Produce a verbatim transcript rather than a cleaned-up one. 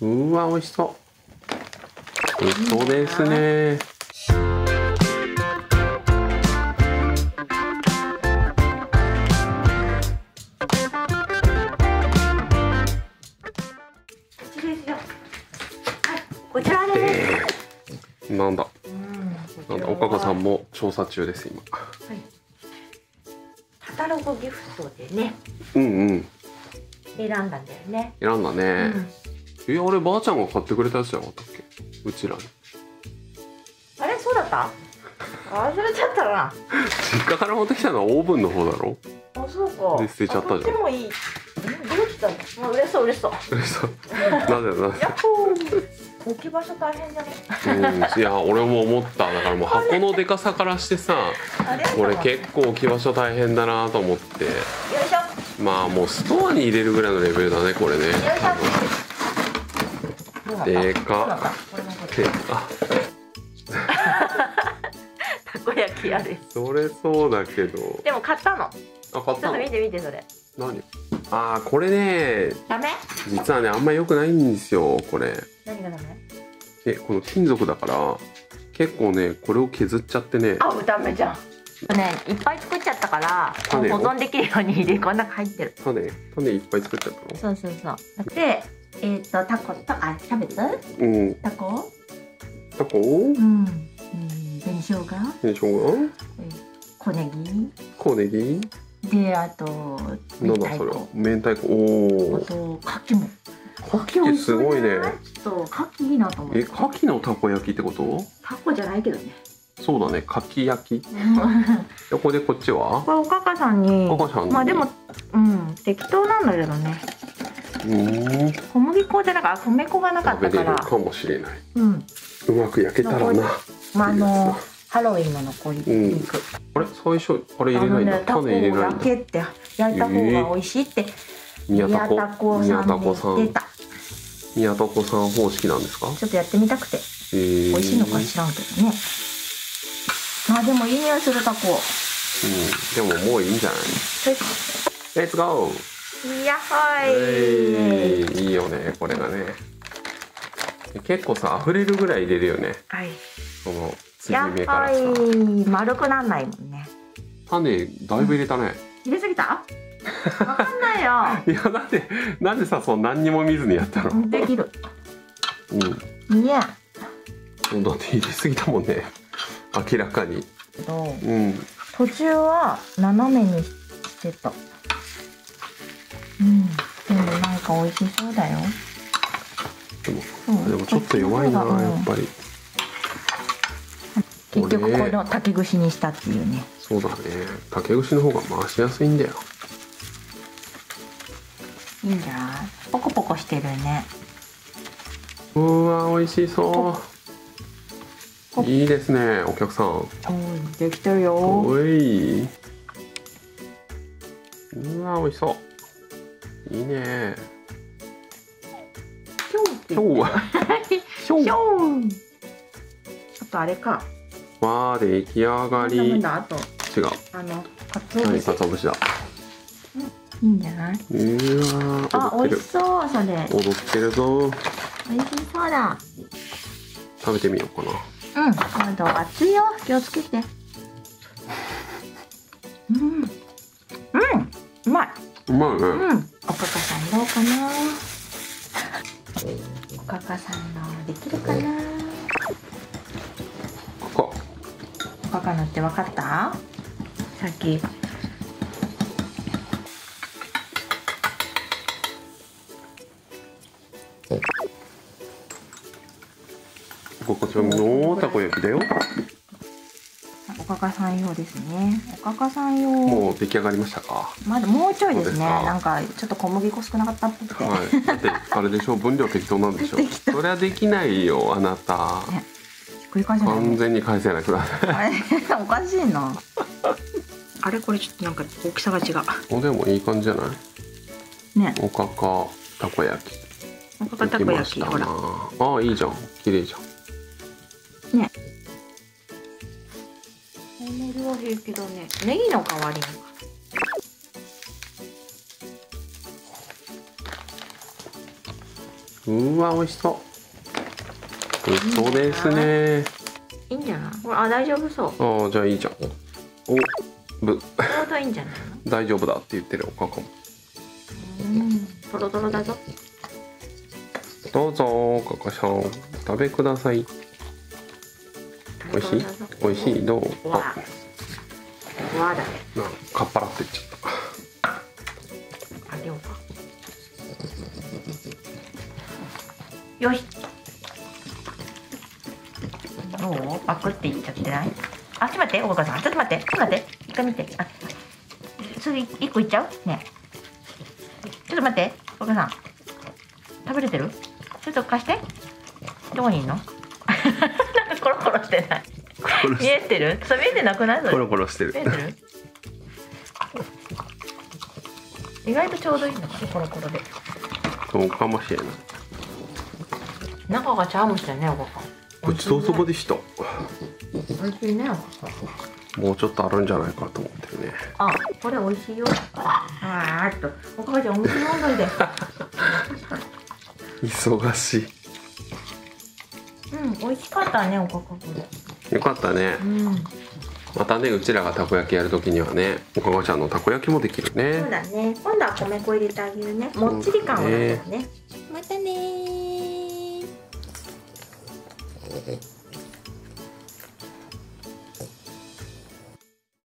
うわ、美味しそう。美味しそうですね。 こちらです。 えー、なんだ。なんだ、おかかさんも調査中です今。はい。 カタログギフトでね。 うんうん。 選んだんだよね。 選んだね。うん、え、あればあちゃんが買ってくれたやつじゃなかったっけ？うちらに。 あれ、そうだった？忘れちゃったな。 実家から持ってきたのはオーブンの方だろ？ あ、そうか。 で捨てちゃったじゃん。 でもいい。どうしたの？嬉しそう嬉しそう。 嬉しそう。なぜなぜ。 やっほー。置き場所大変じゃね？ うん、いや俺も思った。だからもう箱のでかさからしてさ、これ結構置き場所大変だなと思って。よいしょ。まあもうストアに入れるぐらいのレベルだねこれね。よいしょ。でか。でか。 たこ焼き屋です。 それそうだけど。 でも買ったの。 あ、買ったの。 ちょっと見て見てそれ。 何？ああ、これね。 ダメ？ 実はねあんま良くないんですよこれ。 何がダメ？ え、この金属だから結構ねこれを削っちゃってね。 あ、ダメじゃん。ね、いっぱい作っちゃったから保存できるように入れこんな入ってる。 種種いっぱい作っちゃったの？ そうそうそう。で、えっとタコとあキャベツ？うん。タコ？ タコ？ うん。紅生姜？ 紅生姜？ 小ネギ？ 小ネギ？ で、あとなんだそれは？明太子。おお。 あと牡蠣も。 牡蠣すごいね。 ちょっと牡蠣いいなと思って。 え、牡蠣のたこ焼きってこと？ タコじゃないけどね。 そうだね、牡蠣焼き。横でこっちは？ これおかかさんに。 おかかさんに。 まあでも、うん、適当なんだけどね。うん。小麦粉じゃなかった、米粉がなかったから。 かもしれない。 うん。 うまく焼けたらな。 まああのハロウィンの残り肉。 あれ最初あれ入れないんだ。種入れないんだ。 タコを焼けって焼いた方が美味しいって宮田子さんで言ってた。 宮田子さん方式なんですか？ちょっとやってみたくて。美味しいのか知らんけどね。まあでもいい匂いするタコ。 うん、でももういいんじゃない？レッツゴー。 やっほい。 いいよねこれがね。結構さ溢れるぐらい入れるよね。はい。その継ぎ目からさ。 丸くなんないもんね。 種だいぶ入れたね。 入れすぎた？わかんないよ。 いやなんでなんでさそう何にも見ずにやったの？ できる。うん。いや。だって入れすぎたもんね。明らかに。 うん。途中は斜めにしてた。うん。でもなんか美味しそうだよ。 でも、うん、でもちょっと弱いなやっぱり。 結局この竹串にしたっていうね。 そうだね。竹串の方が回しやすいんだよ。 いいんじゃない？ポコポコしてるね。 うわ美味しそう。いいですねお客さん。 うん、できてるよ。 おい。うわ美味しそう。いいね。 ひょう。ひょう。ひょう。ちょっとあれか。 わあ出来上がり。違う。 あの鰹節。 鰹節だ。 いいんじゃない？うわあ美味しそうそれ。 踊ってるぞ。 美味しそうだ。 食べてみようかな。 うん、今度熱いよ。気をつけて。うん。うん。うまい。 うまいね。 うん。おかかさんどうかな。おかかさんのできるかな。 ここ。 おかかのって分かった？さっき。 ここちらのたこ焼きだよ。 おかかさん用ですね。おかかさん用。 もう出来上がりましたか。 まだもうちょいですね。なんかちょっと小麦粉少なかったっぽくて。 はい。だってあれでしょ分量適当なんでしょ。それはできないよあなた。 ね、ひっくり返せない。 完全に返せないください。 おかしいな。あれこれちょっとなんか大きさが違う。 おでもいい感じじゃない。ね。おかかたこ焼き。 おかかたこ焼きほら。 ああいいじゃん。綺麗じゃん。 ね。ネギは平気だね。ネギの代わりに。 うわ美味しそう。美味しそうですね。 いいんじゃない？これあ大丈夫そう。 ああじゃあいいじゃん。おぶちょうどいいんじゃないの？ 大丈夫だって言ってるおかかも。 うんトロトロだぞ。 どうぞおかかさん食べください。美味しい美味しいどう？ わわだね。 なかっぱらっていっちゃった。 あげようか。よし。どう？パクっていっちゃってない？あ、ちょっと待って、お母さん、ちょっと待って、ちょっと待って、一回見て。あ、すぐ一個いっちゃう？ね。ちょっと待って、お母さん。食べれてる？ちょっと貸して。どこにいんの？なんかコロコロしてない。見えてる？それ見えてなくない？それ。 コロコロしてる。 見えてる？意外とちょうどいいのかね、コロコロで。 そうかもしれない。 中が茶碗蒸しだね、お母さん。 ごちそうそばでした。 美味しいね、お母さん。 もうちょっとあるんじゃないかと思ってるね。 あ、これ美味しいよ。あーっと、お母ちゃんお水飲んどいて。 忙しい。 うん、美味しかったね、おかかこれ。 よかったね。 うん。 またね、うちらがたこ焼きやるときにはね、おかかちゃんのたこ焼きもできるね。 そうだね。今度は米粉入れてあげるね。もっちり感を出すよね。またねー。